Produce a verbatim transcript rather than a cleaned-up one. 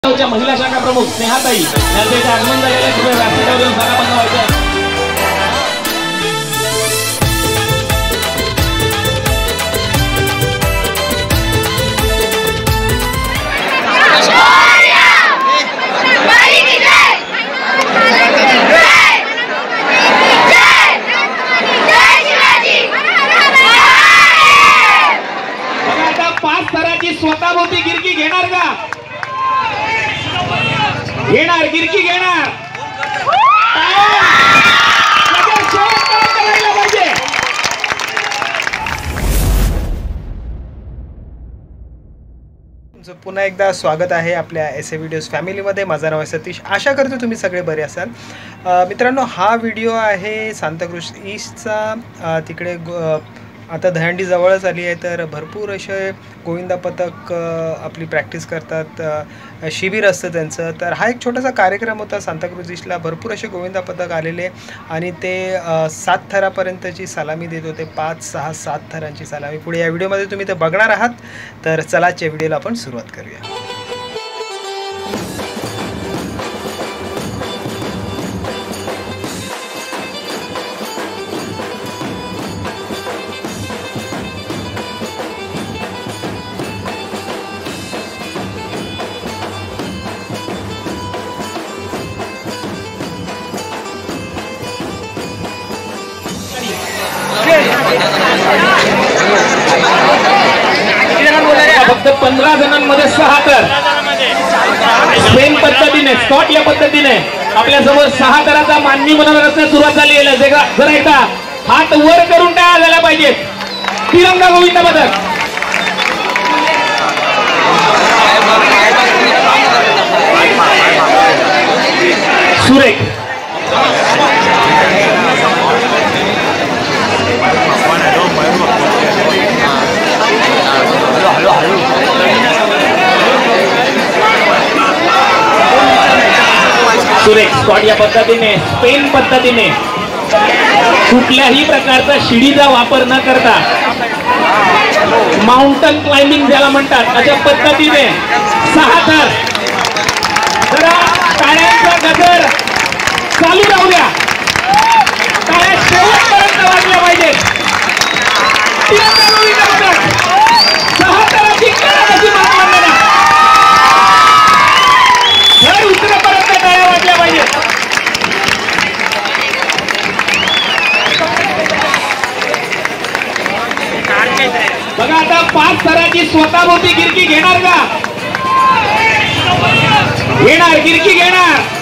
महिला शाखा प्रमुख स्नेहाताई यांचे आगमन झालेले तुम्ही व्यासपीठावरून सांगा बनवायचे पाच थराची स्वतःभोवती गिरकी घेणार का? घेणार गिरकी घेणार तुमचं पुन्हा एकदा स्वागत आहे आपल्या एस ए व्हिडिओज फॅमिलीमध्ये. माझं नाव आहे सतीश. आशा करतो तुम्ही सगळे बरे असाल. मित्रांनो, हा व्हिडिओ आहे सांताक्रुज ईस्टचा. तिकडे आता दहीहंडी जवळच आली आहे, तर भरपूर असे गोविंदा पथक आपली प्रॅक्टिस करतात. शिबिर असतं त्यांचं. तर हा एक छोटासा कार्यक्रम होता सांताक्रुज ईस्टला. भरपूर असे गोविंदा पथक आलेले आणि ते सात थरापर्यंतची सलामी देत होते. पाच सहा सात थरांची सलामी पुढे या व्हिडिओमध्ये तुम्ही ते बघणार आहात. तर चलाच्या व्हिडिओला आपण सुरुवात करूया. फक्त पंधरा जणांमध्ये सहा तर स्पेन पद्धतीने स्कॉट या पद्धतीने आपल्या समोर सहा तराचा मानवी मनोरंजनास सुरुवात झाली आहे. जरा एकदा हात वर करून टाळ्या झाल्या पाहिजेत. तिरंगा गोविंदा पथक सुरेख सुरेख स्कॉट या पद्धतीने स्पेन पद्धतीने कुठल्याही प्रकारचा शिडीचा वापर न करता माउंटन क्लाइम्बिंग ज्याला म्हणतात अशा पद्धतीने सहा थर. जरा टाळ्यांचा गजर चालू राहू द्या. टाळ्या शेवटपर्यंत वाजल्या पाहिजे. सहा थराची कशी मानवंदना घर उतरेपर्यंत टाळ्या वाजल्या पाहिजे. बघा आता पाच थराची स्वतःभोवती गिरकी घेणार का? घेणार गिरकी घेणार.